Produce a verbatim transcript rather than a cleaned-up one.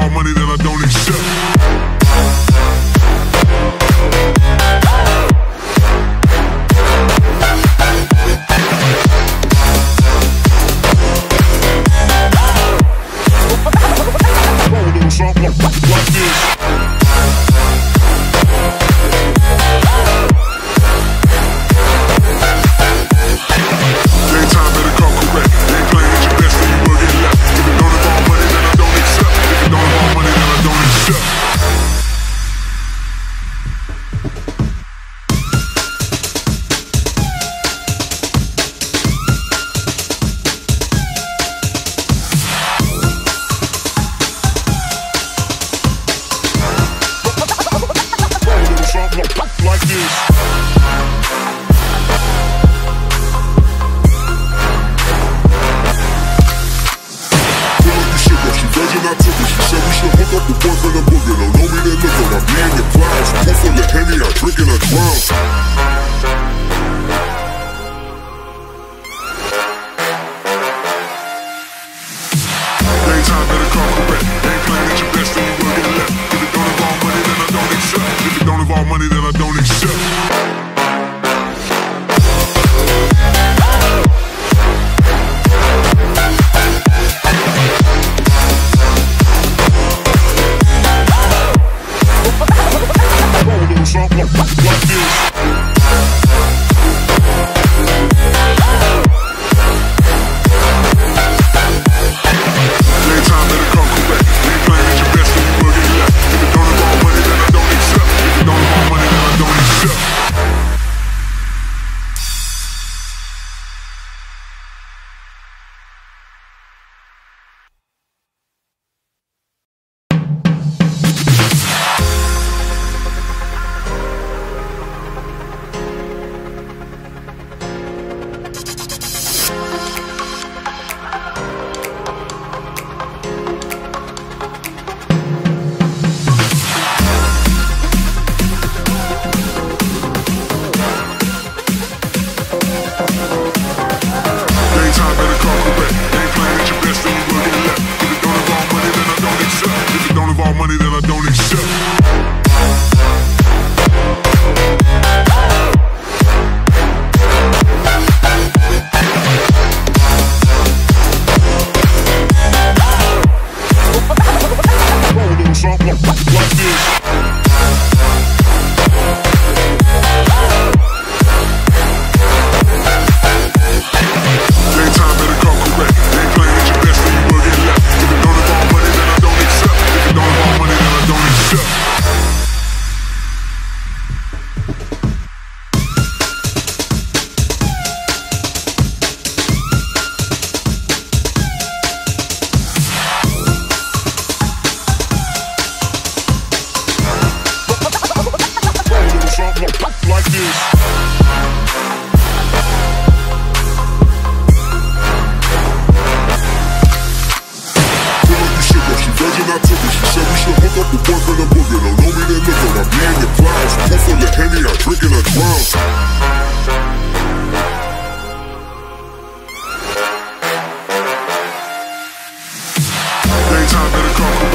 involve money, then I don't accept. Something like this. Daytime better come correct. They ain't playing at your best, then you will get left. If it don't involve money, then I don't accept. If it don't involve money, then I don't accept. Like this. She virgin, I took it. She said we should hook up the boyfriend and boogie. Don't know me, they look up. I be in the clouds. Pull full of Henny, I drink and I drown. Daytime better come correct. They ain't playing at your best, then you will get left. If it don't involve money, then I don't accept. If it don't involve money, then I don't accept. Something like this. Daytime better come correct. They ain't playing at your best, then you will get left. If it don't involve money, then I don't accept. If it don't involve money, then I don't accept. Money, then I don't accept. Something like this. Daytime better come correct. They ain't playing at your best, then you will get left. If it don't involve money, then I don't accept. If it don't involve money, then I don't accept. Something like this. She virgin, I took it. She said we should hook up the boyfriend and boogie. Don't know me, they look up. I be in the clouds. Pull full of Henny, I drink and I drown. Daytime better come correct.